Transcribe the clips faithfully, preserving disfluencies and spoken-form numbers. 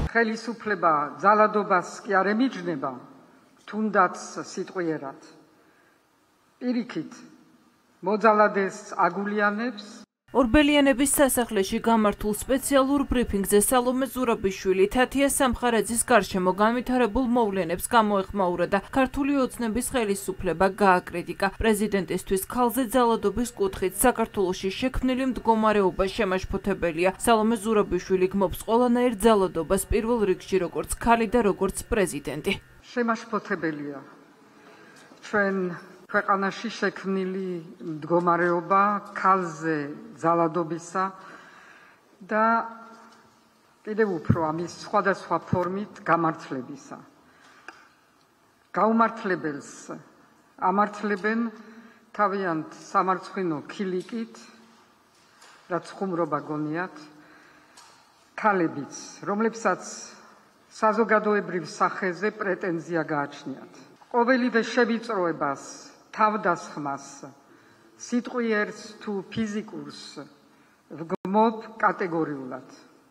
ხელისუფლება ძალადობას კი არ ემიჯნება, თუნდაც სიტყვიერად. პირიქით, მოძალადეს აგულიანებს. ორბელიანების სასახლეში გამართულ სპეციალურ ბრიფინგზე სალომე ზურაბიშვილი თათია სამხარაძის გარშემო განვითარებულ მოვლენებს გამოეხმაურა და ქართული ოცნების ხელისუფლება გააკრიტიკა. პრეზიდენტისთვის ქალზე ძალადობის კუთხით საქართველოში შექმნილი მდგომარეობა შემაშფოთებელია. სალომე ზურაბიშვილი გმობს ყველანაირ ძალადობას პირველ რიგში როგორც ქალი და როგორც პრეზიდენტი. შემაშფოთებელია ჩვენ ქვეყანაში შექმნილი მდგომარეობა ქალზე ძალადობისა და კიდევ უფრო ამის სხვადასხვა ფორმით გამართლებისა. გაუმართლებელს ამართლებენ თავიანთ სამარცხვინო ქილიკით, რაც ხუმრობა გონიათ, ქალებიც, რომლებსაც საზოგადოებრივ სახეზე პრეტენზია გააჩნიათ. ყოველივე შევიწროებას, თავდასხმას, სიტყვიერს თუ ფიზიკურს ვგმობ კატეგორიულად.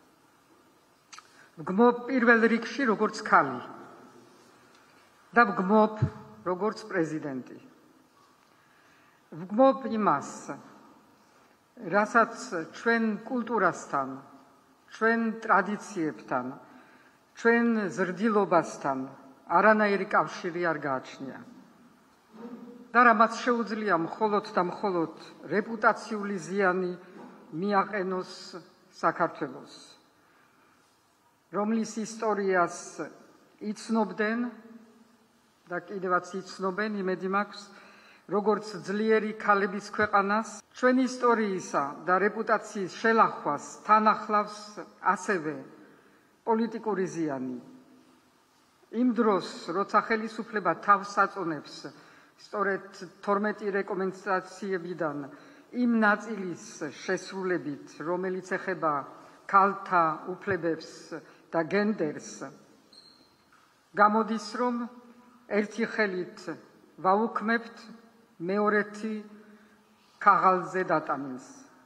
ვგმობ პირველ რიგში როგორც ქალი და ვგმობ როგორც პრეზიდენტი. ვგმობ იმას, რასაც ჩვენ კულტურასთან, ჩვენ ტრადიციებთან, ჩვენ ზრდილობასთან არანაირი კავშირი არ გააჩნია. და რამაც შეუძლია მხოლოდ და მხოლოდ რეპუტაციული ზიანი მიაყენოს საქართველოს, რომლის ისტორიას იცნობდნენ და კიდევაც იცნობენ, იმედი მაქვს, როგორც ძლიერი ქალების ქვეყანას. ჩვენი ისტორიისა და რეპუტაციის შელახვას თან ახლავს ასევე პოლიტიკური ზიანი. იმ დროს, როცა ხელისუფლება თავს აწონებს სწორედ თორმეტი რეკომენდაციებიდან იმ ნაწილის შესრულებით, რომელიც ეხება ქალთა უფლებებს და გენდერს, გამოდის, რომ ერთი ხელით ვაუქმებთ, მეორეთი ქაღალდზე დატანილს.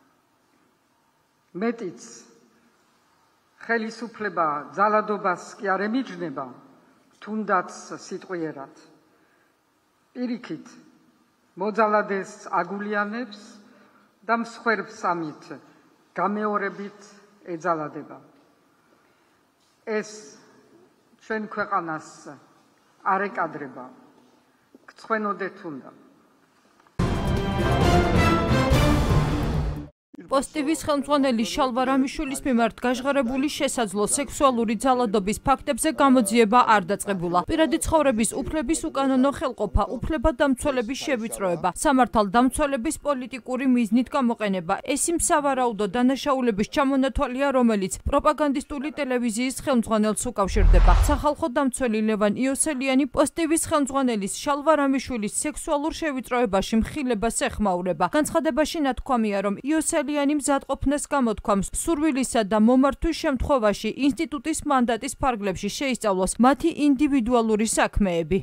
მეტიც, ხელისუფლება ძალადობას კი არ ემიჯნება, თუნდაც სიტყვიერად. პირიქით, მოძალადეს აგულიანებს და მსხვერპლს ამით გამეორებით ეძალადება. ეს ჩვენ ქვეყანას არ ეკადრება, გცხვენოდეთ უნდა. პოსტივის ხელმძღვანელი შალვა რამიშვილის მიმართ გაჟღერებული შესაძლო სექსუალური ძალადობის ფაქტებზე გამოძიება არ დაწყებულა. პირადი ცხოვრების უფლების უკანონო ხელყოფა, უფლებადამცველების შევიწროება, სამართალდამცველების პოლიტიკური მიზნით გამოყენება, ეს იმ სავარაუდო დანაშაულების ჩამონათვალია, რომელიც პროპაგანდისტული ტელევიზიის ხელმძღვანელს უკავშირდება. სახალხო დამცველი ლევან იოსელიანი პოსტივის ხელმძღვანელის შალვა რამიშვილის სექსუალურ შევიწროებაში მხილებას ეხმაურება. განცხადებაში ნათქვამია, რომ იოსელიანი მზადყოფნას გამოთქვამს სურვილისა და მომართვის შემთხვევაში ინსტიტუტის მანდატის ფარგლებში შეისწავლოს მათი ინდივიდუალური საქმეები.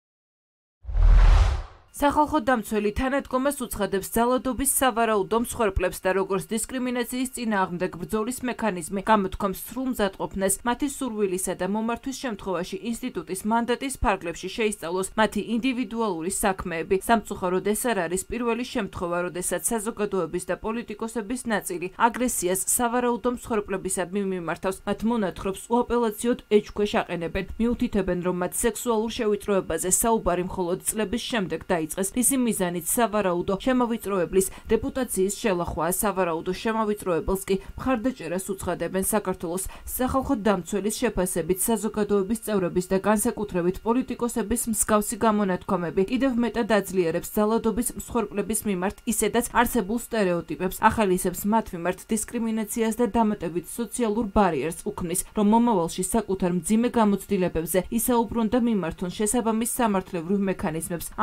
სახალხო დამცველი თანადგომას უცხადებს ძალადობის სავარაუდო მსხვერპლებს და როგორც დისკრიმინაციის წინააღმდეგ ბრძოლის მექანიზმი გამოთქვამს სრულ მზადყოფნას მათი სურვილისა და მომართვის შემთხვევაში ინსტიტუტის მანდატის ფარგლებში შეისწავლოს მათი ინდივიდუალური საქმეები. სამწუხაროდ ეს არ არის პირველი შემთხვევა, როდესაც საზოგადოების და პოლიტიკოსების ნაწილი აგრესიას სავარაუდო მსხვერპლებისადმი მიმართავს. მათ მონათხრობს უაპელაციოდ ეჭქვეშ აყენებენ, მიუთითებენ, რომ მათ სექსუალურ შევიწროებაზე საუბარი მხოლოდ წლების შემდეგ და ისი მიზანით სავარაუდო შემოვიწროებლის რეპუტაციის შელახვაა. სავარაუდო შემოვიწროებელს კი მხარდაჭერას უცხადებენ. საქართველოს სახალხო დამცველის შეფასებით საზოგადოების წევრების და განსაკუთრებით პოლიტიკოსების მსგავსი გამონათქვამები კიდევ მეტად აძლიერებს ძალადობის მსხვერპლების მიმართ ისედაც არსებულ სტერეოტიპებს, ახალისებს მათ მიმართ დისკრიმინაციას და დამატებით სოციალურ ბარიერს, უქმნის, რომ მომავალში საკუთარ მძიმე გამოცდილებებზე ისაუბრონ და მიმართონ შესაბამის სამართლებრივ მექანიზმებს. ამავე დროს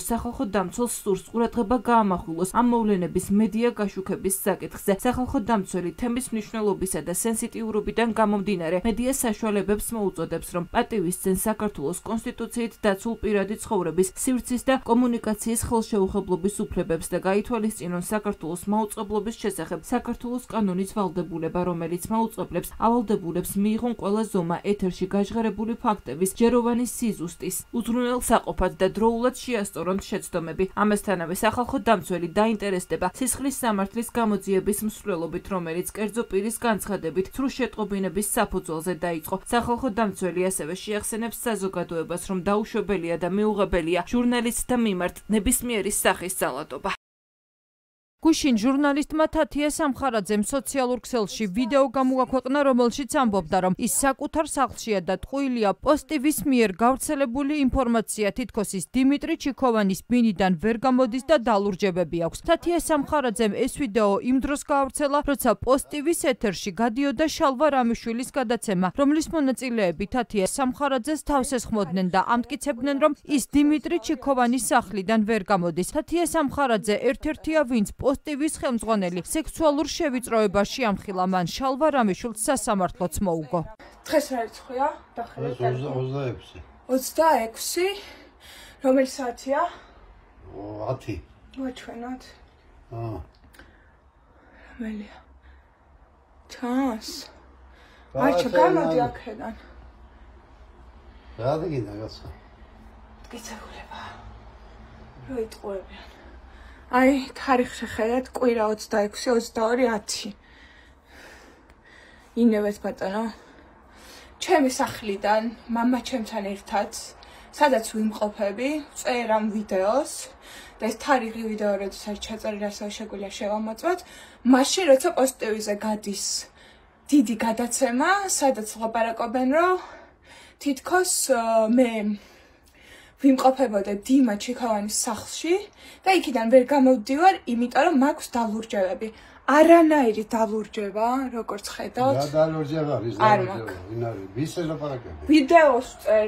რომ სახალხო დამცველს სურს ყურადღება გაამახვილოს ამ მოვლენების მედია გაშუქების საკითხზე. სახალხო დამცველი თემის მნიშვნელობისა და სენსიტიურობიდან გამომდინარე მედია საშუალებებს მოუწოდებს, რომ პატივისცენ საქართველოს კონსტიტუციით დაცულ პირადი ცხოვრების, სივრცის და კომუნიკაციის ხელშეუხებლობის უფლებებს და გაითვალისწინონ საქართველოს მაუწყებლობის შესახებ საქართველოს კანონის ვალდებულება, რომელიც მაუწყებლებს ავალდებულებს მიიღონ ყველა ზომა ეთერში გაჟღერებული ფაქტების, ჯეროვანი სიზუსტის, უზრუნელ საყოფად და დროულად შეასწორონ შეცდომები. ამასთანავე სახალხო დამცველი დაინტერესდება სისხლის სამართლის გამოძიების მსვლელობით, რომელიც კერძო პირის განცხადებით ცრუ შეტყობინების საფუძველზე დაიწყო. სახალხო დამცველი ასევე შეახსენებს საზოგადოებას, რომ დაუშვებელია და მიუღებელია ჟურნალისტთა მიმართ ნებისმიერი სახის ძალადობა. გუშინ ჟურნალისტმა თათია სამხარაძემ სოციალურ ქსელში ვიდეო გამოაქვეყნა, რომელშიც ამბობდა, რომ ის საკუთარ სახლშია და ტყუილია პოსტივის მიერ გავრცელებული ინფორმაცია, თითქოს ის დიმიტრი ჩიქოვანის ბინიდან ვერ გამოდის და დალურჯებები აქვს. თათია სამხარაძემ ეს ვიდეო იმ დროს გაავრცელა, როცა პოსტივის ეთერში გადიოდა შალვა რამიშვილის გადაცემა, რომლის მონაწილეები თათია სამხარაძეს თავს ესხმოდნენ და ამტკიცებდნენ, რომ ის დიმიტრი ჩიქოვანის სახლიდან ვერ გამოდის. თათია სამხარაძე ერთ-ერთია, ვინც პოსტივის ხელმძღვანელი სექსუალურ შევიწროებაში ამხილა, მან შალვა რამიშვილს სასამართლოც მოუგო. დღეს რა რიცხვია? ოცდაექვსი. ოცდაექვსი. რომელი საათია? ათი. მოჩვენოთ. აა. რომელია? ჩანს. აჩა გამოდი აქედან. რა დგინდა გასა? გიცეულება. რო იტყუებიან. აი, თარიღში ხედავთ, კვირა ოცდაექვსი, ოცდაორი, ათი. ინევეთ ბატონო. ჩემი სახლიდან, მამა ჩემთან ერთად, სადაც ვიმყოფები, წერ ამ ვიდეოს და ეს თარიღი ვიდეო, როდესაც ჩაწერილი ასევე შეგვიძლია შევამოწმოთ, მაშინ როცა პოსტივიზე გადის დიდი გადაცემა, სადაც ლაპარაკობენ, რომ თითქოს მე ვიმყოფებოდა დიმა ჩიქოვანის სახლში და იქიდან ვერ გამოვდივარ, იმიტომ რომ მაქვს დალურჯებები. არანაირი დალურჯება, როგორც ხედავთ. რა დალურჯება არის? არ მაქვს. ვინ არის? ვის ელაპარაკები? ვიდეოს წერ.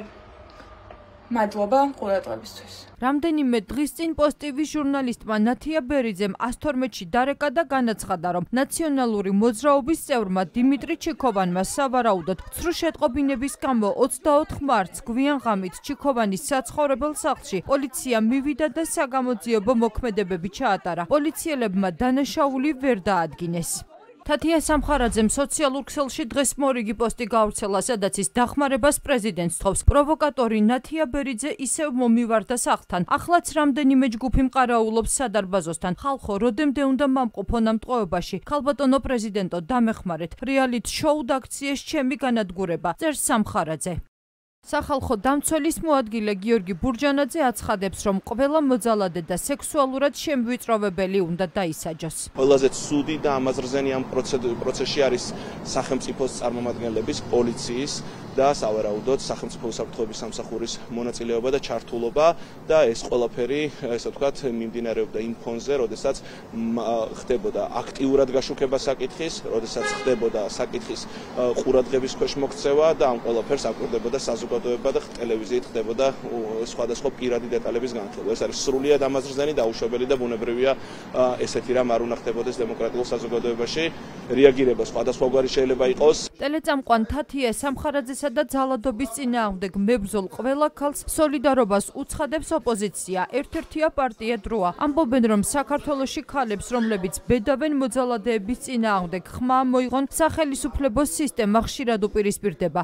მადლობა ყურადღებისთვის. რამდენიმე დღის წინ პოსტივის ჟურნალისტმა ნათია ბერიძემ ას თორმეტში დარეკა და განაცხადა, რომ ნაციონალური მოძრაობის წევრმა დიმიტრი ჩიქოვანმა სავარაუდოდ ცრუ შეტყობინების გამო ოცდაოთხ მარტს გვიან ღამით ჩიქოვანის საცხოვრებელ სახლში პოლიცია მივიდა და საგამოძიებო მოქმედებები ჩაატარა. პოლიციელებმა დანაშაული ვერ დაადგინეს. თათია სამხარაძემ სოციალურ ქსელში დღეს მორიგი პოსტი გაავრცელა, სადაც ის დახმარებას პრეზიდენტს თხოვს. პროვოკატორი ნათია ბერიძე ისევ მომივარდა სახლთან. ახლაც რამდენიმე ჯგუფი მყარაულობს სადარბაზოსთან. ხალხო, როდემდე უნდა მამყოფონ ამ ტყვეობაში? ქალბატონო პრეზიდენტო, დამეხმარეთ. რეალიტ შოუდ აქციეს ჩემი განადგურება. წერს სამხარაძე. სახალხო დამცველის მოადგილე გიორგი ბურჯანაძე აცხადებს, რომ ყველა მოძალადე და სექსუალურად შემვიწროვებელი უნდა დაისაჯოს. ყველაზე ცუდი და ამაზრზენი ამ პროცესში არის სახელმწიფოს წარმომადგენლების, პოლიციის და სავარაუდოდ სახელმწიფო უსაფრთხოების სამსახურის მონაწილეობა და ჩართულობა და ეს ყველაფერი, ესე ვთქვათ, მიმდინარეობდა იმ ფონზე, როდესაც ხდებოდა აქტიურად გაშუქება საკითხის, როდესაც ხდებოდა საკითხის ყურადღების ქვეშ მოქცევა და ამ ყველაფერს აკვირდებოდა საზოგადოება და ტელევიზიით ხდებოდა სხვადასხვა პირადი დეტალების განხილვა. ეს არის სრულიად ამაზრზენი, დაუშვებელი და ბუნებრივია ესეთი რამ არ უნდა ხდებოდეს დემოკრატიულ საზოგადოებაში. რეაგირება სხვადასხვაგვარი შეიძლება იყოს. ტელეწამყვან თათია სამხარაძესა და ძალადობის წინააღმდეგ მებრძოლ ყველა ქალს სოლიდარობას უცხადებს ოპოზიცია. ერთ-ერთია პარტია დროა. ამბობენ, რომ საქართველოში ქალებს, რომლებიც ბედავენ მოძალადეების წინააღმდეგ, ხმა მოიღონ სახელისუფლებო სისტემა ხშირად უპირისპირდება.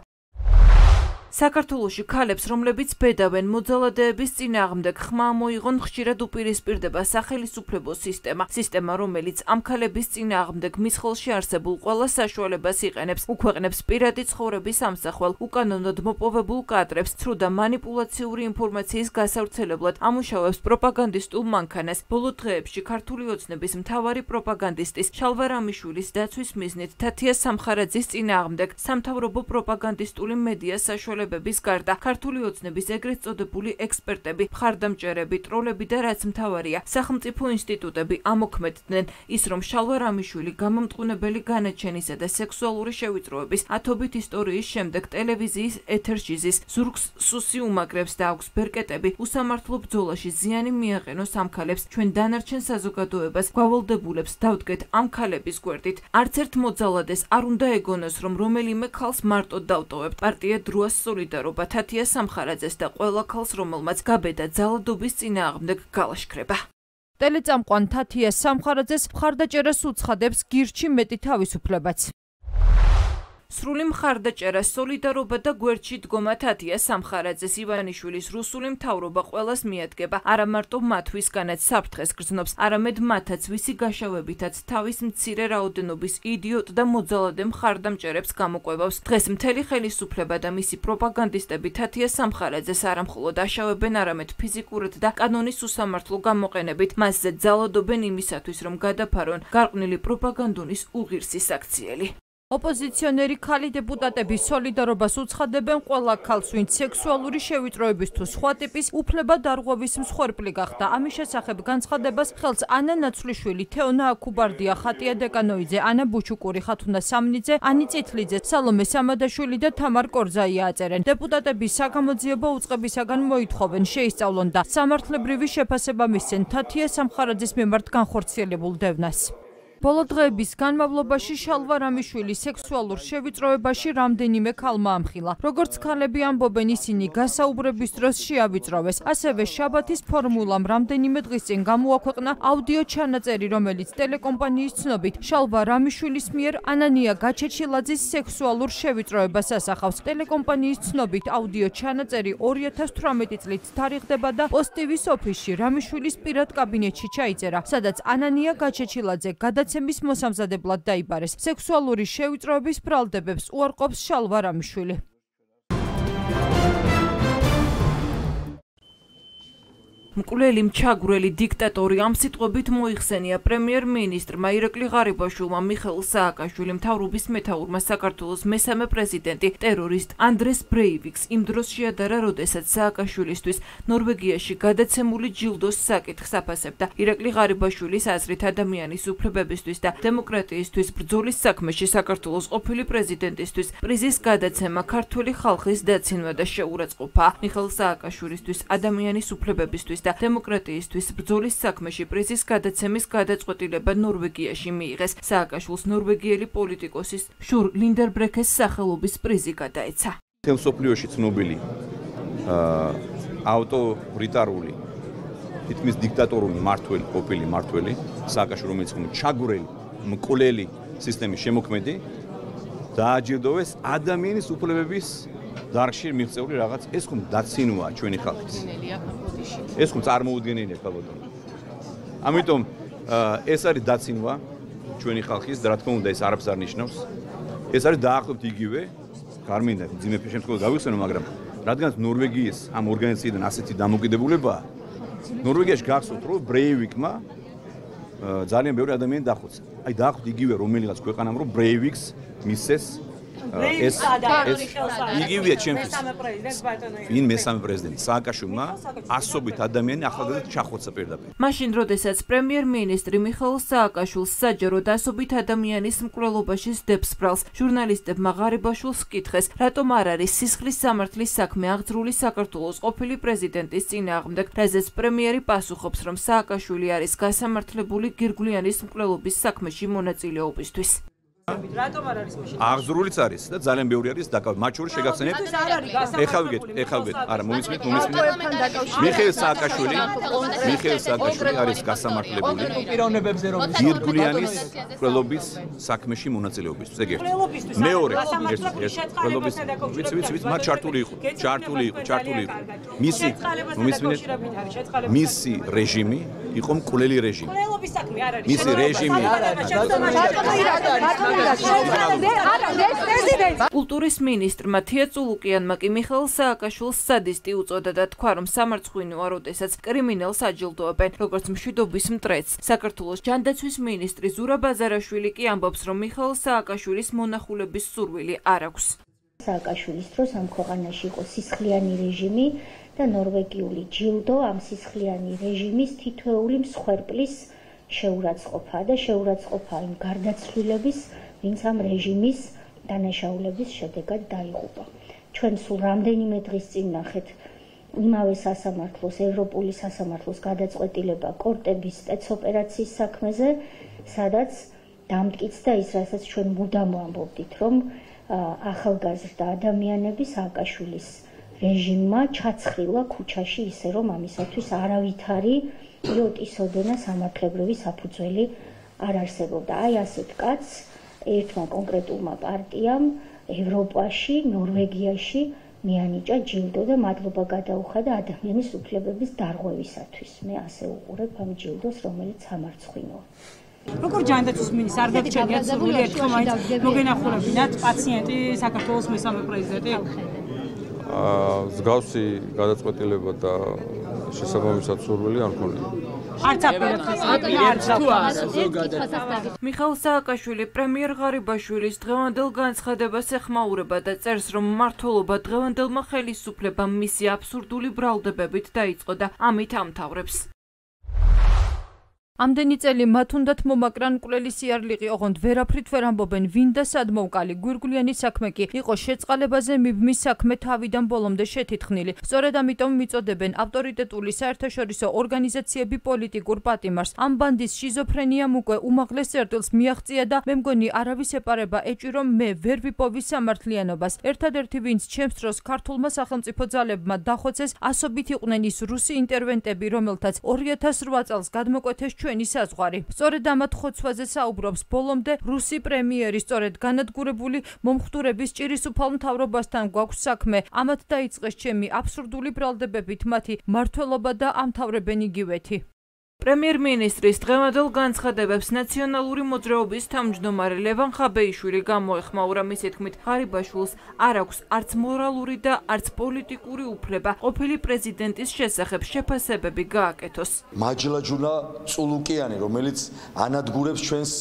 საქართველოში ქალებს, რომლებიც ბედავენ მოძალადეების წინააღმდეგ, ხმა მოიღონ ხშირად უპირისპირდება სახელისუფლებო სისტემა. სისტემა, რომელიც ამ ქალების წინააღმდეგ მის ხელში არსებულ ყველა საშუალებას იყენებს, უქვეყნებს პირადი ცხოვრების ამსახველ, უკანონოდ მოპოვებულ კადრებს, ცრუ და მანიპულაციური ინფორმაციის გასავრცელებლად ამუშავებს პროპაგანდისტულ მანქანას. ბოლო დღეებში ქართული ოცნების მთავარი პროპაგანდისტის შალვა რამიშვილის დაცვის მიზნით თათია სამხარაძის წინააღმდეგ სამთავრობო პროპაგანდისტული მედია საშუალებას საშუალებების გარდა ქართული ოცნების ეგრეთ წოდებული ექსპერტები, მხარდამჭერები, ტროლები და რაც მთავარია, სახელმწიფო ინსტიტუტები ამოქმედდნენ ის, რომ შალვა რამიშვილი გამომტყუნებელი განაჩენისა და სექსუალური შევიწროების ათობით ისტორიის შემდეგ ტელევიზიის ეთერში ზის ზურგს სუსი უმაგრებს და აქვს ბერკეტები უსამართლო ბრძოლაში ზიანი მიაყენოს ამ ქალებს, ჩვენ დანარჩენ საზოგადოებას გვალდებულებს დავდგეთ ამ ქალების გვერდით. არც ერთ მოძალადეს არ უნდა ეგონოს, რომ რომელიმე ქალს მარტო დავტოვებთ. პარტია დროას სოლიდარობა თათია სამხარაძეს და ყველა ქალს, რომელმაც გაბედა ძალადობის წინააღმდეგ გალაშქრება. ტელეწამყვან თათია სამხარაძეს მხარდაჭერას უცხადებს გირჩი მეტი თავისუფლებაც. სრული მხარდაჭერა, სოლიდარობა და გვერდში დგომა თათია სამხარაძეს ივანიშვილის რუსული მთავრობა ყველას მიადგება, არა მარტო მათვისგანაც საფრთხეს გრძნობს, არამედ მათაც ვისი გაშავებითაც თავის მცირე რაოდენობის იდიოტ და მოძალადე მხარდამჭერებს გამოყვებავს. დღეს მთელი ხელისუფლება და მისი პროპაგანდისტები თათია სამხარაძეს არა მხოლოდ აშავებენ, არამედ ფიზიკურად და კანონის უსამართლო გამოყენებით მასზე ძალადობენ იმისათვის, რომ გადაფარონ გარყვნილი პროპაგანდონის უღირსი საქციელი. ოპოზიციონერი ქალი დეპუტატები სოლიდარობას უცხადებენ ყველა ქალს, ვინც სექსუალური შევიწროების თუ სხვა ტიპის უფლება დარღვევის მსხვერპლი გახდა. ამის შესახებ განცხადებას ხელს ანა ნაცვლიშვილი, თეონა აკუბარდია, ხატია დეკანოიძე, ანა ბუჩუკური, ხათუნა სამნიძე, ანი წითლიძე, სალომე სამადაშვილი და თამარ კორზაია აწერენ. დეპუტატები საგამოძიებო უწყებისაგან მოითხოვენ შეისწავლონ და სამართლებრივი შეფასება მისცენ თათია სამხარაძის მიმართ განხორციელებულ დევნას. ბოლო დღეების განმავლობაში შალვა რამიშვილი სექსუალურ შევიწროებაში რამდენიმე ქალმა ამხილა. როგორც ქალები ამბობენ, ისინი გასაუბრების დროს შეავიწროვეს. ასევე შაბათის ფორმულამ რამდენიმე დღის წინ გამოაქვეყნა აუდიო ჩანაწერი, რომელიც ტელეკომპანიის ცნობით შალვა რამიშვილის მიერ ანანია გაჩეჩილაძის სექსუალურ შევიწროებას ასახავს. ტელეკომპანიის ცნობით აუდიო ჩანაწერი ორი ათას თვრამეტი წლით თარიღდება და პოსტივის ოფისში რამიშვილის პირად კაბინეტში ჩაიწერა, სადაც ანანია გაჩეჩილაძე გადაც მის მოსამზადებლად დაიბარეს. სექსუალური შევიწროების ბრალდებებს უარყოფს შალვა რამიშვილი. მკვლელი მჩაგვრელი დიქტატორი ამ სიტყვებით მოიხსენია პრემიერ-მინისტრმა ირაკლი ღარიბაშვილმა მიხეილ სააკაშვილიმ მთავრობის მეთაურმა საქართველოს მესამე პრეზიდენტი ტერორისტ ანდრეს ბრეივიკს იმ დროს შეადარა, როდესაც სააკაშვილისთვის ნორვეგიაში გადაცემული ჯილდოს საკითხს აფასებდა. ირაკლი ღარიბაშვილის აზრით ადამიანის უფლებებისთვის და დემოკრატიისთვის ბრძოლის საქმეში საქართველოს ყოფილი პრეზიდენტისთვის პრიზის გადაცემა ქართული ხალხის დაცინვა და შეურაცხყოფა. მიხეილ სააკაშვილისთვის ადამიანის უფლებებისთვის და დემოკრატიისთვის ბრძოლის საქმეში პრიზის გადაცემის გადაწყვეტილება ნორვეგიაში მიიღეს. სააკაშვილს ნორვეგიელი პოლიტიკოსის შურ ლინდერბრეკეს სახელობის პრიზი გადაეცა. მსოფლიოში ცნობილი ავტორიტარული, თითქმის დიქტატორული მართველი, ყოფილი მართველი, სააკაშვილი, რომელიც ჩაგვრელი, მკვლელი სისტემის შემოქმედი, დააჯილდოვეს ადამიანის უფლებების დარგში მიღწეული რაღაც, ეს ხომ დაცინვაა ჩვენი ხალხის. ეს ხომ წარმოუდგენელია ქალბატონო. ამიტომ ეს არის დაცინვა ჩვენი ხალხის და რა თქმა უნდა ეს არაფერს არ ნიშნავს. ეს არის დაახლოებით იგივე, გარმინდა ძიმე შემთხვევაში გავიხსენო, მაგრამ რადგან ნორვეგიის ამ ორგანიზაციიდან ასეთი დამოკიდებულებაა, ნორვეგიაში გახსოვთ, რომ ბრეივიკმა ძალიან ბევრი ადამიანი დახოცა. აი დაახლოებით იგივე რომელიღაც ქვეყანამ რომ ბრეივიკს მისცეს ეს იგივეა ჩემთვის. ვინ მესამე პრეზიდენტი? სააკაშვილმა ასობით ადამიანი ახალგაზრდად ჩახოცა პირდაპირ. მაშინ, როდესაც პრემიერ-მინისტრი მიხეილ სააკაშვილს საჯაროდ ასობით ადამიანის მკვლელობაში სდებს ბრალს, ჟურნალისტებმა ღარიბაშვილს კითხეს, რატომ არ არის სისხლის სამართლის საქმე აღძრული საქართველოს ყოფილი პრეზიდენტის წინააღმდეგ, რაზეც პრემიერი პასუხობს, რომ სააკაშვილი არის გასამართლებული გირგვლიანის მკვლელობის საქმეში მონაწილეობისთვის. რატომ არ არის მაშინ? აღძრულიც არის და ძალიან ბევრი არის დაკავებული. მათ შორის შეგახსენებთ. ეხლა ვიგეთ, ეხლა ვიგეთ. არა, მომისმენთ, მომისმენთ. მიხეილ სააკაშვილი, მიხეილ სააკაშვილი არის გასამართლებული პიროვნებებზე რომ გირგვლიანის მკვლელობის საქმეში მონაწილეობისთვის. ეგ ერთი. მეორე, მკვლელობის ვიცი, ვიცი, ვიცი, მათ ჩართული იყო. ჩართული იყო, ჩართული იყო. მისი მომისმენთ. მისი რეჟიმი იყო მკვლელი რეჟიმი. მკვლელობის საქმე არ არის. მისი რეჟიმი კულტურის მინისტრმა თია წულუკიანმა კი მიხეილ სააკაშვილს სადისტი უწოდა და თქვა, რომ სამარცხვინოა, როდესაც კრიმინალს აჯილდოებენ, როგორც მშვიდობის მტრედს. საქართველოს ჯანდაცვის მინისტრი ზურაბ აზარაშვილი კი ამბობს, რომ მიხეილ სააკაშვილის მონახულების სურვილი არ აქვს. სააკაშვილის დროს ამ ქვეყანაში იყო სისხლიანი რეჟიმი და ნორვეგიული ჯილდო ამ სისხლიანი რეჟიმის თითოეული მსხვერპლის შეურაცხყოფა და შეურაცხყოფა იმ გარდაცვლილების, ვინც ამ რეჟიმის დანაშაულების შედეგად დაიღუპა. ჩვენ სულ რამდენიმე დღის წინ ნახეთ იმავე სასამართლოს, ევროპული სასამართლოს გადაწყვეტილება კორტების სპეცოპერაციის საქმეზე, სადაც დამტკიცდა ის, რასაც ჩვენ მუდამ ვამბობდით, რომ ახალგაზრდა ადამიანები სააკაშვილის რეჟიმმა ჩაცხრილა ქუჩაში ისე, რომ ამისათვის არავითარი იოტისოდენა სამართლებრივი საფუძველი არ არსებობდა. აი ასეთ კაცს ერთმა კონკრეტულმა პარტიამ ევროპაში, ნორვეგიაში მიანიჭა ჯილდო და მადლობა გადაუხადა ადამიანის უფლებების დარღვევისათვის. მე ასე უყურებ ამ ჯილდოს, რომელიც სამარცხვინოა. როგორ ჯანდაცვის მინისტრს არ დაგჭირდათ სრული ერთხელ მაინც მოგენახურებინათ პაციენტი საქართველოს მესამე პრეზიდენტი? აა მსგავსი გადაწყვეტილება და შესაბამისად სურვილი არ მქონია. არც აპირებს მიხაილ სააკაშვილი პრემიერ ღარიბაშვილის დღევანდელ განცხადებას ეხმაურება და წერს, რომ მმართველობა დღევანდელმა ხელისუფლებამ მისი აბსურდული ბრალდებებით დაიწყო და ამით ამთავრებს. ამდენი წელი მათ უნდათ მომაკრან მკვლელი სიარლიყი, ოღონდ ვერაფრით ვერ ამბობენ ვინ და სად მოვკალი. გვირგვლიანი საქმე კი იყო შეწყალებაზე მიბმის საქმე თავიდან ბოლომდე შეთითხნილი. სწორედ ამიტომ მიწოდებენ ავტორიტეტული საერთაშორისო ორგანიზაციები პოლიტიკურ პატიმარს. ამ ბანდის შიზოფრენიამ უკვე უმაღლეს წერტილს მიაღწია და მე მგონი არავის ეპარება ეჭვი, რომ მე ვერ ვიპოვი სამართლიანობას. ერთადერთი ვინც ჩემს დროს ქართულმა სახელმწიფო ძალებმა დახოცეს, ასობით იყვნენ ის რუსი ინტერვენტები, რომელთაც ორი ათას რვა წელს გადმოკვეთეს ჩვენი საზღვარი. სწორედ ამათ ხოცვაზე საუბრობს ბოლომდე რუსი პრემიერი, სწორედ განადგურებული მომხდურების ჭირისუფალ მთავრობასთან გვაქვს საქმე. ამათ დაიწყეს ჩემი აბსურდული ბრალდებებით მათი მმართველობა და ამთავრებენ იგივეთი. პრემიერ-მინისტრის დღევანდელ განცხადებებს ნაციონალური მოძრაობის თავმჯდომარე ლევან ხაბეიშვილი გამოეხმაურა. მისი თქმით, ღარიბაშვილს არ აქვს არც მორალური და არც პოლიტიკური უფლება ყოფილი პრეზიდენტის შესახებ შეფასებები გააკეთოს. მაჯლაჯუნა წულუკიანი, რომელიც ანადგურებს ჩვენს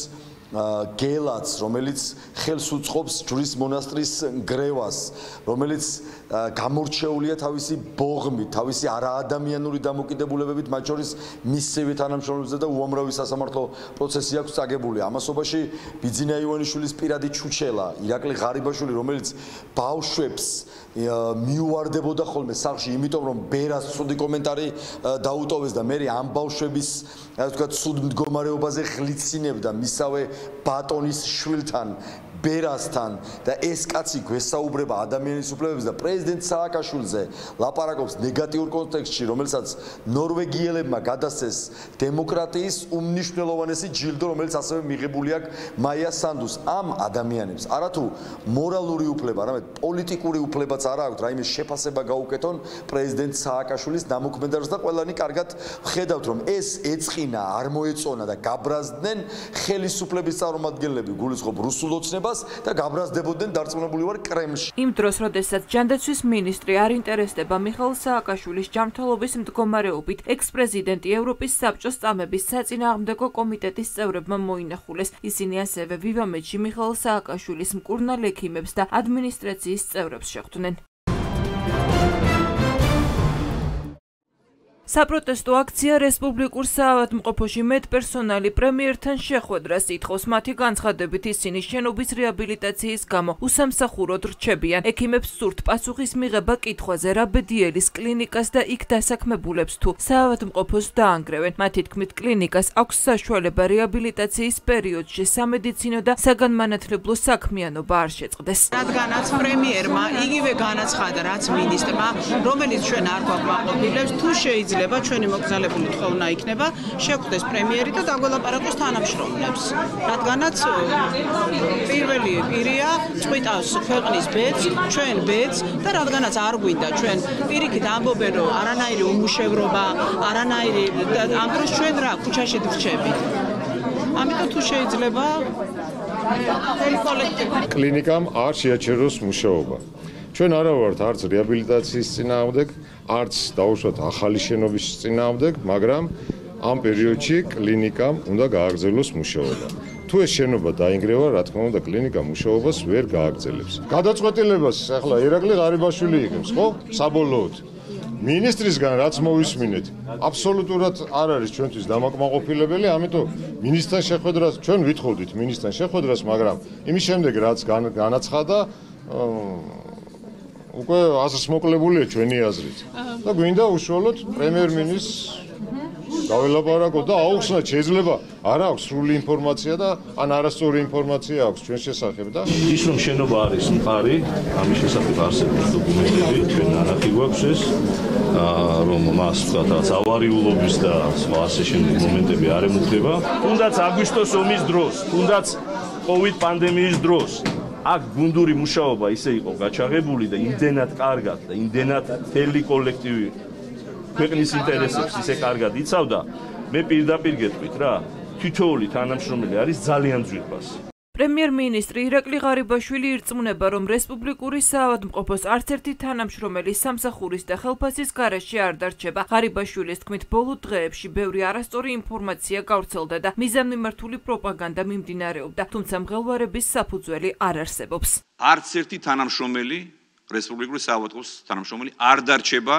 გელაც, რომელიც ხელს უწყობს ჯვრის მონასტრის ნგრევას, რომელიც გამორჩეულია თავისი ბოღმით, თავისი არაადამიანური დამოკიდებულებებით, მათ შორის მისცემი თანამშრომლობაზე და უამრავი სასამართლო პროცესი აქვს წაგებული. ამასობაში ბიძინა ივანიშვილის პირადი ჩუჩელა, ირაკლი ღარიბაშვილი, რომელიც ბავშვებს მიუვარდებოდა ხოლმე სახლში, იმიტომ რომ ბერას ცუდი კომენტარი დაუტოვეს და მე ამ ბავშვების, ასე ვთქვათ, ცუდ მდგომარეობაზე ღლიცინებდა მისავე ბატონის შვილთან, ბერასთან და ეს კაცი გვესაუბრება ადამიანის უფლებებზე და პრეზიდენტ სააკაშვილზე ლაპარაკობს ნეგატიურ კონტექსტში, რომელსაც ნორვეგიელებმა გადასცეს დემოკრატიის უმნიშვნელოვანესი ჯილდო, რომელიც ასევე მიღებული აქვს მაია სანდუს. ამ ადამიანებს არათუ მორალური უფლება, არამედ პოლიტიკური უფლებაც არ აქვს, რაიმე შეფასება გაუკეთონ პრეზიდენტ სააკაშვილის ნამოქმედებას და ყველანი კარგად ხედავთ, რომ ეს ეწყინა, არ მოეწონა და გაბრაზდნენ ხელისუფლების წარმომადგენლები, გულისხმობ რუსულ ოცნებას და გაბრაზდებოდნენ დარწმუნებული ვარ კრემლში. იმ დროს, როდესაც ჯანდაცვის მინისტრი არ ინტერესდება მიხაილ სააკაშვილის ჯანმრთელობის მდგომარეობით, ექს-პრეზიდენტი ევროპის საბჭოს წამების საწინააღმდეგო კომიტეტის წევრებმა მოინახულეს. ისინი ასევე ვივამეთში მიხაილ სააკაშვილის მკურნალ ექიმებს და ადმინისტრაციის წევრებს შეხვდნენ. საპროტესტო აქცია რესპუბლიკურ საავადმყოფოში მეტპერსონალი პრემიერთან შეხვედრას ითხოვს. მათი განცხადებით ისინი შენობის რეაბილიტაციის გამო უსამსახუროდ რჩებიან. ექიმებს სურთ პასუხის მიღება კითხვაზე, რა ბედიელის კლინიკას და იქ დასაქმებულებს თუ საავადმყოფოს დაანგრევენ. მათი თქმით, კლინიკას აქვს საშუალება რეაბილიტაციის პერიოდში სამედიცინო და საგანმანათლებლო საქმიანობა არ შეწყდეს. რადგანაც პრემიერმა იგივე განაცხადა, რაც მინისტრმა, რომელიც ჩვენ არ გვაყოფილებს, თუ შეიძლება ჩვენი მოგზაურებული თხოვნა იქნება, შეხვდეს პრემიერი და დაგველაპარაკოს თანამშრომლებს. რადგანაც პირველი პირია წვიტავს ქვეყნის ბედს, ჩვენ ბედს და რადგანაც არ გვინდა ჩვენ პირიქით ამბობენ, რომ არანაირი უმუშევრობა, არანაირი ამ დროს ჩვენ რა ქუჩაში ვრჩებით. ამიტომ თუ შეიძლება კლინიკამ არ შეაჩეროს მუშაობა. ჩვენ არა ვართ არც რეაბილიტაციის წინააღმდეგ, არც დაუშვათ ახალი შენობის წინააღმდეგ, მაგრამ ამ პერიოდში კლინიკამ უნდა გააგრძელოს მუშაობა. თუ ეს შენობა დაინგრევა, რა თქმა უნდა, კლინიკა მუშაობას ვერ გააგრძელებს. გადაწყვეტილებას ახლა ირაკლი ღარიბაშვილი იღებს, ხო? საბოლოოდ. მინისტრისგან რაც მოვისმინეთ, აბსოლუტურად არ არის ჩვენთვის დამაკმაყოფილებელი, ამიტომ მინისტრთან შეხვედრას ჩვენ ვითხოვდით მინისტრთან შეხვედრას, მაგრამ იმის შემდეგ რაც განაცხადა, უკვე აზრს მოკლებულია ჩვენი აზრით. და გვინდა უშუალოდ პრემიერ-მინისტრს გაველაპარაკოთ და აუხსნათ, შეიძლება არ აქვს სრული ინფორმაცია და ან არასწორი ინფორმაცია აქვს ჩვენ შესახებ და ის რომ შენობა არის მყარი, ამის შესახებ არსებობს დოკუმენტები, ჩვენ არახი გვაქვს ეს, რომ მას რაღაც ავარიულობის და სხვა ასე შემდეგ მომენტები არ ემუქრება. თუნდაც აგვისტოს ომის დროს, თუნდაც კოვიდ პანდემიის დროს აქ გუნდური მუშაობა ისე იყო გაჩაღებული და იმდენად კარგად და იმდენად მთელი კოლექტივი ქვეყნის ინტერესებს ისე კარგად იცავდა, მე პირდაპირ გეტყვით რა, თითოეული თანამშრომელი არის ძალიან ძვირფასი. პრემიერ-მინისტრი ირაკლი ღარიბაშვილი ირწმუნება, რომ რესპუბლიკური საავადმყოფოს არც ერთი თანამშრომელი სამსახურის და ხელფასის გარეშე არ დარჩება. ღარიბაშვილის თქმით, ბოლო დღეებში ბევრი არასწორი ინფორმაცია გავრცელდა და მიზანმიმართული პროპაგანდა მიმდინარეობდა, თუმცა მღელვარების საფუძველი არ არსებობს. არც ერთი თანამშრომელი, რესპუბლიკური საავადმყოფოს თანამშრომელი არ დარჩება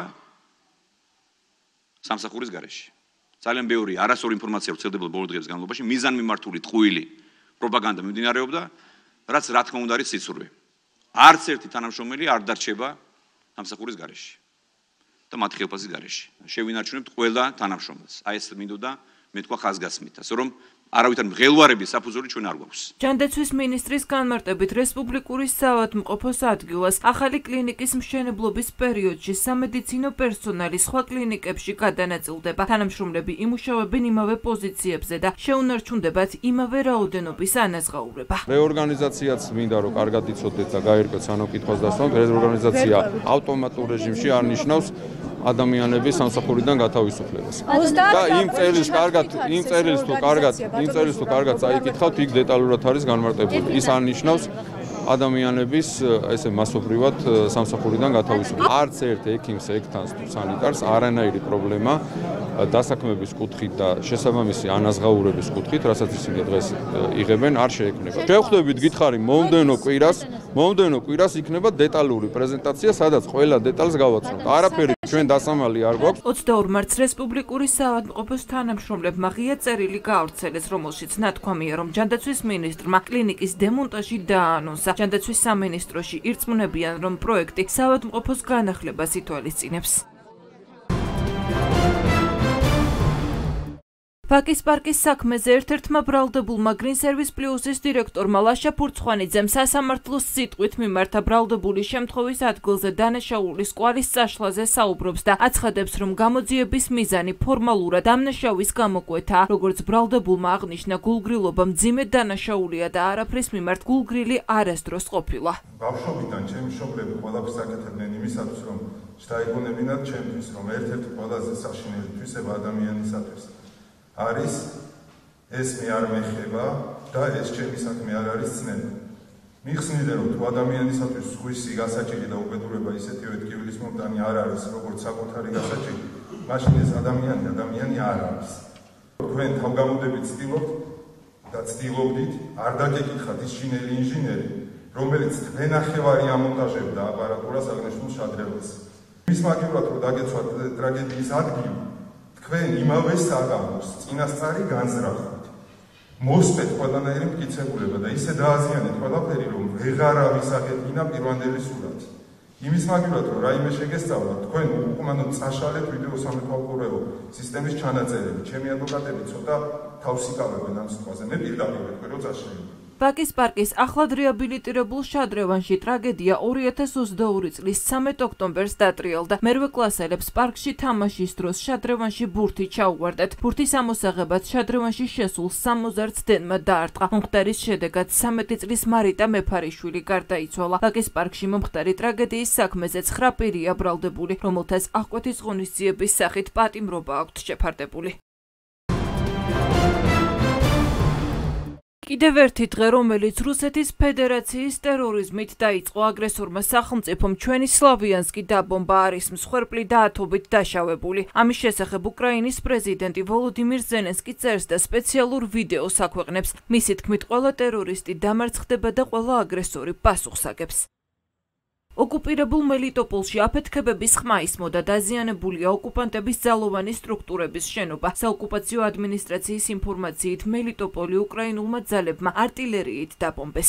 სამსახურის გარეშე. ძალიან ბევრი არასწორი ინფორმაცია ვრცელდებოდა ბოლო დღეების განმავლობაში, მიზანმიმართული ტყუილი პროპაგანდა მიმდინარეობდა, რაც რა თქმა უნდა არის სიცურვე. არც ერთი თანამშრომელი არ დარჩება სამსახურის გარეშე და მათი ხელფასის გარეშე. შევინარჩუნებთ ყველა თანამშრომელს. აი ეს მინდოდა მე თქვა ხაზგასმით, ასე რომ არავითარ მღელვარების საფუძველი ჩვენ არ გვაქვს. ჯანდაცვის მინისტრის განმარტებით რესპუბლიკური საავადმყოფოს ადგილას ახალი კლინიკის მშენებლობის პერიოდში სამედიცინო პერსონალი სხვა კლინიკებში გადანაწილდება. თანამშრომლები იმუშავებენ იმავე პოზიციებზე და შეუნარჩუნდებათ იმავე რაოდენობის ანაზღაურება. რეორგანიზაციაც მინდა რომ კარგად იცოდეთ და გაერკვეთ სანამ კითხვას დასვამთ. რეორგანიზაცია ავტომატურ რეჟიმში არ ნიშნავს ადამიანების სამსახურიდან გათავისუფლებას. და იმ წერილს კარგად, იმ წერილს თუ კარგად, იმ წერილს თუ კარგად წაიკითხავთ, იქ დეტალურად არის განმარტებული. ის არ ნიშნავს ადამიანების ესე მასობრივად სამსახურიდან გათავისუფლებას. არც ერთ ექიმს, ექთანს თუ სანიტარს არანაირი პრობლემა დასაქმების კუთხით და შესაბამისი ანაზღაურების კუთხით, რასაც ისინი დღეს იღებენ, არ შეექმნება. შევხვდებით გითხარი მომდენო კვირას, მომდენო კვირას იქნება დეტალური პრეზენტაცია, სადაც ყველა დეტალს გავაცნობთ. არაფერი ჩვენ დასამალი არ გვაქვს. ოცდაორ მარტს რესპუბლიკური საავადმყოფოს თანამშრომლებმა ღია წერილი გაავრცელეს, რომელშიც ნათქვამია, რომ ჯანდაცვის მინისტრმა კლინიკის დემონტაჟი დააანონსა. ჯანდაცვის სამინისტროში ირწმუნებიან, რომ პროექტი საავადმყოფოს განახლებას ითვალისწინებს. ვაკის პარკის საქმეზე ერთ-ერთმა ბრალდებულმა Green Service Plus-ის დირექტორმა ლაშა ფურცხვანიძემ სასამართლოს სიტყვით მიმართა ბრალდებული შემთხვევის ადგილზე დანაშაულის კვარის წაშლაზე საუბრობს და აცხადებს, რომ გამოძიების მიზანი ფორმალურად დამნაშავის გამოკვეთაა. როგორც ბრალდებულმა აღნიშნა, გულგრილობა მძიმე დანაშაულია და არაფრის მიმართ გულგრილი არასდროს ყოფილა. ბავშვობიდან ჩემი მშობლები ყველაფერს აკეთებდნენ იმისათვის, რომ შთაიგონებინათ ჩემთვის, რომ ერთ-ერთი ყველაზე საშინელი თვისება ადამიანისათვის არის ეს მე არ მეხება და ეს ჩემი საქმე არ არის ცნება. მიხსნიდნენ, რომ თუ ადამიანისათვის სხვისი გასაჭირი და უბედურება ისეთივე ტკივილის მომტანი არ არის, როგორც საკუთარი გასაჭირი, მაშინ ეს ადამიანი ადამიანი არ არის. თქვენ თავგამოდებით ცდილობთ და ცდილობდით არ დაგეკითხათ ის ჩინელი ინჟინერი, რომელიც თქვენახევარი ამონტაჟებდა აპარატურას აღნიშნულ შადრევას. მის მაგივრად რომ დაგეცვათ ტრაგედიის ადგილი, თქვენ იმავე საღამოს წინასწარი განზრახვით. მოსწრეთ ყველანაირი მტკიცებულება და ისე დააზიანეთ ყველაფერი, რომ ვეღარ ავისახებინა პირვანდელი სურათი. იმის მაგივრად რომ რაიმე შეგესწავლათ, თქვენ უკმანოდ წაშალეთ ვიდეო სამეთვალყურეო სისტემის ჩანაწერები. ჩემი ადვოკატები ცოტა თავს იკავებენ ამ სიტყვაზე. მე პირდაპირ ვეთქვი, რომ წაშლილი. ვაკის პარკის ახლად რეაბილიტირებულ შადრევანში ტრაგედია ორი ათას ოცდაორი წლის სამედ ოქტომბერს დატრიალდა. მერვე კლასელებს პარკში თამაშის დროს შადრევანში ბურთი ჩაუვარდათ. ბურთის ამოსაღებად შადრევანში შესულ სამოზარცდენმა დაარტყა. მომხდარის შედეგად სამეტი წლის მარიტა მეფარიშვილი გარდაიცვალა. ვაკის პარკში მომხდარი ტრაგედიის საქმეზე ცხრა პირია ბრალდებული, რომელთაც აღკვეთის ღონისძიების სახით პატიმრობა აქვთ შეფარდებული. კიდევ ერთი დღე, რომელიც რუსეთის ფედერაციის ტერორიზმით დაიწყო აგრესორმა სახელმწიფომ ჩვენი სლავიანსკი დაბომბა არის მსხვერპლი დაათობით დაშავებული. ამის შესახებ უკრაინის პრეზიდენტი ვოლოდიმირ ზელენსკი წერს და სპეციალურ ვიდეოს აქვეყნებს. მისი თქმით, ყველა ტერორისტი დამარცხდება და ყველა აგრესორი პასუხს აგებს. ოკუპირებულ მელიტოპოლში აფეთქებების ხმა ისმოდა, დაზიანებულია ოკუპანტების ძალოვანი სტრუქტურების შენობა. საოკუპაციო ადმინისტრაციის ინფორმაციით, მელიტოპოლი უკრაინულმა ძალებმა არტილერიით დაბომბეს.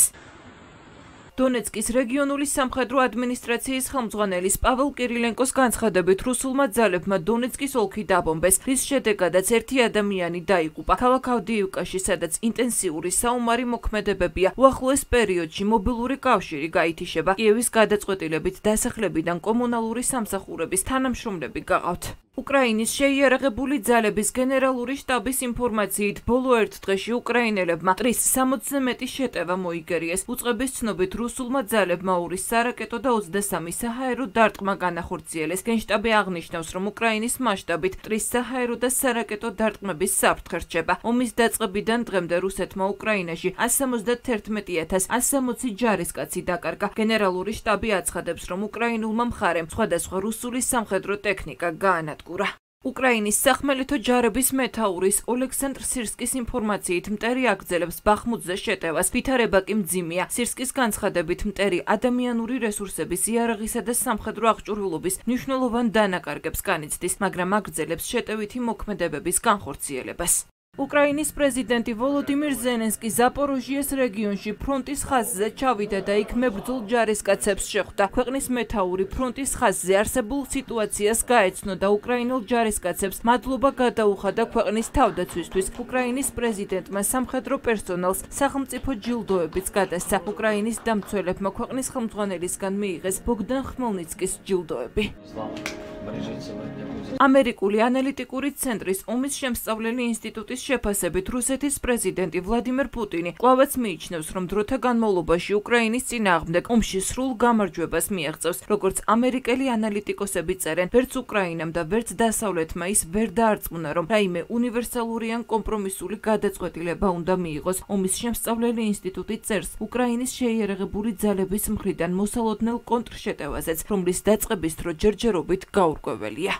დონეცკის რეგიონული სამხედრო ადმინისტრაციის ხელმძღვანელის პაվել კირილენკოს განცხადებით, რუსულმა ძალებმა დონეცკის ოლქი დაბომბეს, რის შედეგადაც ერთი ადამიანი დაიღუპა. ქალაქ ავდიივკაში, სადაც ინტენსიური საომარი მოქმედებებია, უახლოეს პერიოდში მობილური კავშირი გაითიშება. კიევის გადაწყვეტილებით დასახლებიდან კომუნალური სამსახურების თანამშრომლები გყავთ. უკრაინის შეიარაღებული ძალების გენერალური შტაბის ინფორმაციით, ბოლო ერთ დღეში უკრაინელებმა ტრის სამოცზე მეტი შეტევა მოიგერიეს. უწყების ცნობით, რუსულმა ძალებმა ორი სარაკეტო და ოცდასამი საჰაერო დარტყმა განახორციელეს. გენშტაბი აღნიშნავს, რომ უკრაინის მასშტაბით ტრის საჰაერო და სარაკეტო დარტყმების საფრთხე რჩება. ომის დაწყებიდან დღემდე რუსეთმა უკრაინაში ასი ათეული ათას ასი სამოცი ჯარისკაცი დაკარგა. გენერალური შტაბი აცხადებს, რომ უკრაინულმა მხარემ სხვადასხვა რუსული სამხედრო ტექნიკა გაანადგურა. უკრაინის სახმელეთო ჯარების მეთაურის ოლექსანდრ სირსკის ინფორმაციით, მტერი აგრძელებს ბახმუტზე შეტევას, ვითარება კი მძიმეა. სირსკის განცხადებით, მტერი ადამიანური რესურსების იარაღისა და სამხედრო აღჭურვილობის მნიშვნელოვან დანაკარგებს განიცდის, მაგრამ აგრძელებს შეტევითი მოქმედებების განხორციელებას. უკრაინის პრეზიდენტი ვოლოდიმირ ზელენსკი ზაპოროჟიეს რეგიონში ფრონტის ხაზზე ჩავიდა და იქ მებრძოლ ჯარისკაცებს შეხვდა. ქვეყნის მეთაური ფრონტის ხაზზე არსებულ სიტუაციას გაეცნო და უკრაინულ ჯარისკაცებს მადლობა გადაუხადა ქვეყნის თავდაცვისთვის. უკრაინის პრეზიდენტმა სამხედრო პერსონალს სახელმწიფო ჯილდოებიც გადასცა. უკრაინის დამცველებმა ქვეყნის ხელმძღვანელისგან მიიღეს ბოგდან ხმელნიცკის ჯილდოები. ამერიკული ანალიტიკური ცენტრის ომის შემსწავლელი ინსტიტუტის შეფასებით, რუსეთის პრეზიდენტი ვლადიმერ პუტინი კვლავაც მიიჩნევს, რომ დროთა განმავლობაში უკრაინის წინააღმდეგ ომში სრულ გამარჯვებას მიაღწევს. როგორც ამერიკელი ანალიტიკოსები წერენ, ვერც უკრაინამ და ვერც დასავლეთმა ის ვერ დაარწმუნა, რომ რაიმე უნივერსალური ან კომპრომისული გადაწყვეტილება უნდა მიიღოს. ომის შემსწავლელი ინსტიტუტი წერს, უკრაინის შეიარაღებული ძალების მხრიდან მოსალოდნელ კონტრშეტევაზეც, რომლის დაწყების დრო ჯერჯერობით გაურკვეველია.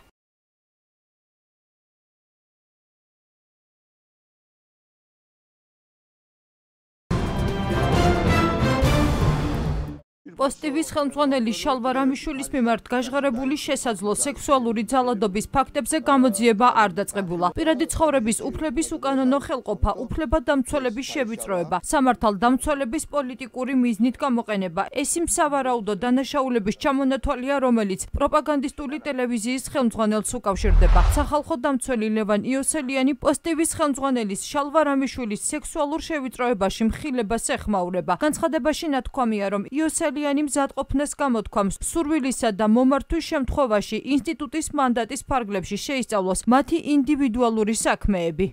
პოსტივის ხელმძღვანელი შალვა რამიშვილის მიმართ გაჟღერებული შესაძლო სექსუალური ძალადობის ფაქტებზე გამოძიება არ დაწყებულა. პირადი ცხოვრების უფლების უკანონო ხელყოფა, უფლებადამცველების შევიწროება, სამართალდამცველების პოლიტიკური მიზნით გამოყენება. ეს იმ სავარაუდო დანაშაულების ჩამონათვალია, რომელიც პროპაგანდისტული ტელევიზიის ხელმძღვანელს უკავშირდება. სახალხო დამცველი ლევან იოსელიანი პოსტივის ხელმძღვანელის შალვა რამიშვილის სექსუალურ შევიწროებაში მხილებას ეხმაურება. განცხადებაში ნათქვამია, რომ იოსელიანი მზადყოფნას გამოთქვამს სურვილისა და მომართვის შემთხვევაში ინსტიტუტის მანდატის ფარგლებში შეისწავლოს მათი ინდივიდუალური საქმეები.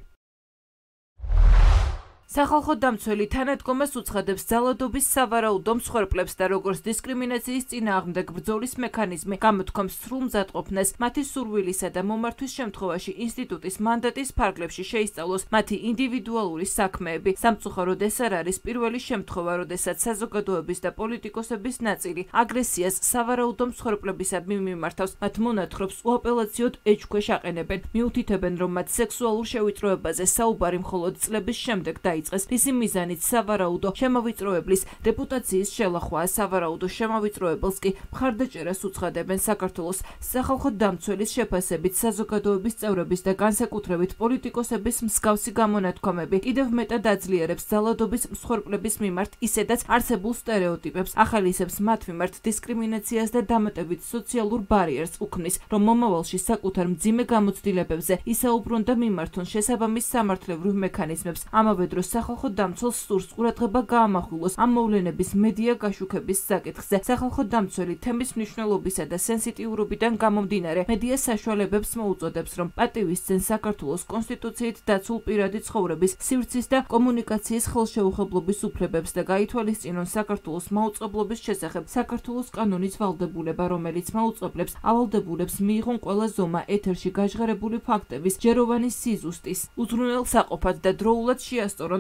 სახალხო დამცველი თანადგომას უცხადებს ძალადობის სავარაუდო მსხვერპლებს და როგორც დისკრიმინაციის წინააღმდეგ ბრძოლის მექანიზმი გამოთქვამს სრულ მზადყოფნას მათი სურვილისა და მომართვის შემთხვევაში ინსტიტუტის მანდატის ფარგლებში შეისწავლოს მათი ინდივიდუალური საქმეები. სამწუხაროდ ეს არ არის პირველი შემთხვევა, როდესაც საზოგადოების და პოლიტიკოსების ნაწილი აგრესიას სავარაუდო მსხვერპლებისადმი მიმართავს. მათ მონათხრობს უაპელაციოდ ეჭქვეშ აყენებენ, მიუთითებენ, რომ მათ სექსუალურ შევიწროებაზე საუბარი მხოლოდ წლების შემდეგ დაიწყეს. მისი მიზანით სავარაუდო შემოვიწროებლის რეპუტაციის შელახვაა. სავარაუდო შემოვიწროებელს კი მხარდაჭერას უცხადებენ. საქართველოს სახალხო დამცველის შეფასებით, საზოგადოების წევრების და განსაკუთრებით პოლიტიკოსების მსგავსი გამონათქვამები კიდევ მეტად აძლიერებს ძალადობის მსხვერპლების მიმართ ისედაც არსებულ სტერეოტიპებს, ახალისებს მათ მიმართ დისკრიმინაციას და დამატებით სოციალურ ბარიერს, უქმნის, რომ მომავალში საკუთარ მძიმე გამოცდილებებზე ისაუბრონ და მიმართონ შესაბამის სამართლებრივ მექანიზმებს. ამავე დროს სახალხო დამცველს სურს ყურადღება გაამახვილოს ამ მოვლენების მედია გაშუქების საკითხზე. სახალხო დამცველი თემის მნიშვნელობისა და სენსიტიურობიდან გამომდინარე მედია საშუალებებს მოუწოდებს, რომ პატივისცენ საქართველოს კონსტიტუციით დაცულ პირადი ცხოვრების, სივრცის და კომუნიკაციის ხელშეუხებლობის უფლებებს და გაითვალისწინონ საქართველოს მაუწყებლობის შესახებ საქართველოს კანონის ვალდებულება, რომელიც მაუწყებლებს ავალდებულებს მიიღონ ყველა ზომა ეთერში გაჟღერებული ფაქტების, ჯეროვანი სიზუსტის, უზრუნველსაყოფად და დროულად შეასწორონ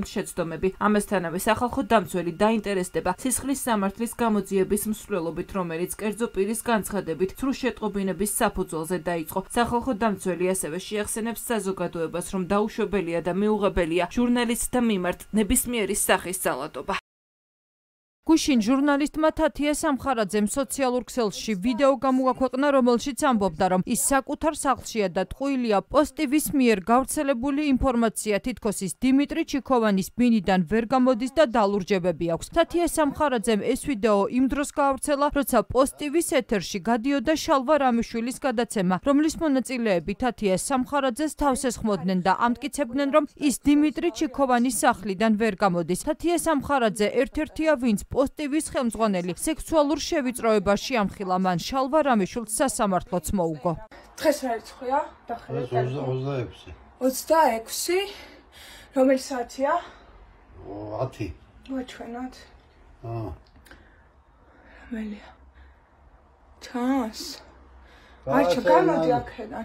ჰქონდ შეცდომები. ამასთანავე სახალხო დამცველი დაინტერესდება სისხლის სამართლის გამოძიების მსვლელობით, რომელიც კერძო პირის განცხადებით ცრუ შეტყობინების საფუძველზე დაიწყო. სახალხო დამცველი ასევე შეახსენებს საზოგადოებას, რომ დაუშვებელია და მიუღებელია ჟურნალისტთა მიმართ ნებისმიერი სახის ძალადობა. გუშინ ჟურნალისტმა თათია სამხარაძემ სოციალურ ქსელში ვიდეო გამოაქვეყნა, რომელშიც ამბობდა, რომ ის საკუთარ სახლშია და ტყუილია პოსტივის მიერ გავრცელებული ინფორმაცია, თითქოს ის დიმიტრი ჩიქოვანის ბინიდან ვერ გამოდის და დალურჯებები აქვს. თათია სამხარაძემ ეს ვიდეო იმ დროს გაავრცელა, როცა პოსტივის ეთერში გადიოდა შალვა რამიშვილის გადაცემა, რომლის მონაწილეები თათია სამხარაძეს თავს ესხმოდნენ და ამტკიცებდნენ, რომ ის დიმიტრი ჩიქოვანის სახლიდან ვერ გამოდის. თათია სამხარაძე ერთ-ერთია, ვინც პოსტივის ხელმძღვანელი სექსუალურ შევიწროებაში ამხილა, მან შალვა რამიშვილს სასამართლოც მოუგო. დღეს რა რიცხვია? დაახლოებით ოცდაექვსი. ოცდაექვსი. რომელი საათია? ათი. ვაჩვენოთ. აა. რომელია? ჩანს. არჩა გამოდი აქედან.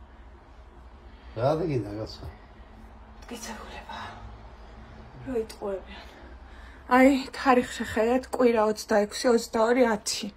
რა დგინდა გასა? გიცეულება. რო იტყუებიან. აი, თარიღს შეხედათ, კვირა ოცდაექვსი, ოცდაორი, ათი.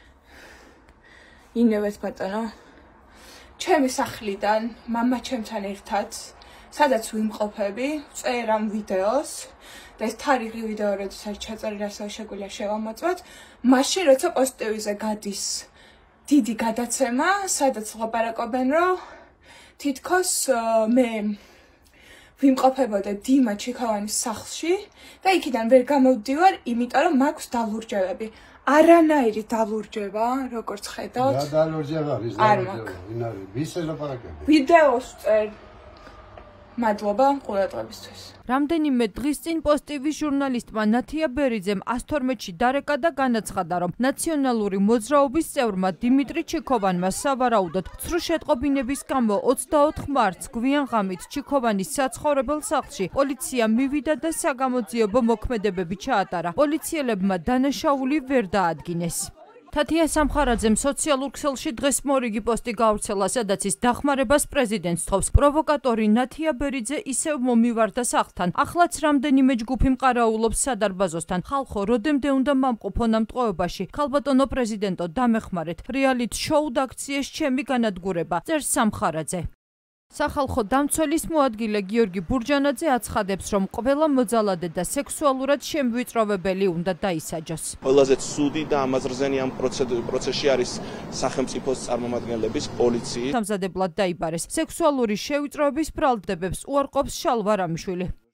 ინევეთ ბატონო. ჩემი სახლიდან, მამა ჩემთან ერთად, სადაც ვიმყოფები, წერამ ვიდეოს და ეს თარიღი ვიდეო, როდესაც ჩაწერილი ასევე შეგვიძლია შევამოწმოთ, მაშინ როცა პოსტივიზე გადის დიდი გადაცემა, სადაც ლაპარაკობენ, რომ თითქოს მე ვიმყოფებოდა დიმა ჩიქოვანის სახლში და იქიდან ვერ გამოვდივარ, იმიტომ რომ მაქვს დალურჯებები. არანაირი დალურჯება, როგორც ხედავთ. რა დალურჯება არის? არ მაქვს. ვინ არის? ვის ელაპარაკები? ვიდეოს წერ. მადლობა ყურადღებისთვის. რამდენიმე დღის წინ პოსტივის ჟურნალისტმა ნათია ბერიძემ ას თორმეტში დარეკა და განაცხადა, რომ ნაციონალური მოძრაობის წევრმა დიმიტრი ჩიქოვანმა სავარაუდოდ ცრუ შეტყობინების გამო ოცდაოთხ მარტს გვიან ღამით ჩიქოვანის საცხოვრებელ სახლში პოლიცია მივიდა და საგამოძიებო მოქმედებები ჩაატარა. პოლიციელებმა დანაშაული ვერ დაადგინეს. თათია სამხარაძემ სოციალურ ქსელში დღეს მორიგი პოსტი გაავრცელა, სადაც ის დახმარებას პრეზიდენტს თხოვს. პროვოკატორი ნათია ბერიძე ისევ მომივარდა სახლთან. ახლაც რამდენიმე ჯგუფი მყარაულობს სადარბაზოსთან. ხალხო, როდემდე უნდა მამყოფონ ამ ტყვეობაში? ქალბატონო პრეზიდენტო, დამეხმარეთ. რეალიტ შოუდ აქციეს ჩემი განადგურება. წერს სამხარაძე. სახალხო დამცველის მოადგილე გიორგი ბურჯანაძე აცხადებს, რომ ყველა მოძალადე და სექსუალურად შემვიწროვებელი უნდა დაისაჯოს. ყველაზე ცუდი და ამაზრზენი ამ პროცესში არის სახელმწიფოს წარმომადგენლების, პოლიციის. სამზადებლად დაიბარეს. სექსუალური შევიწროების ბრალდებებს უარყოფს შალვა რამიშვილი.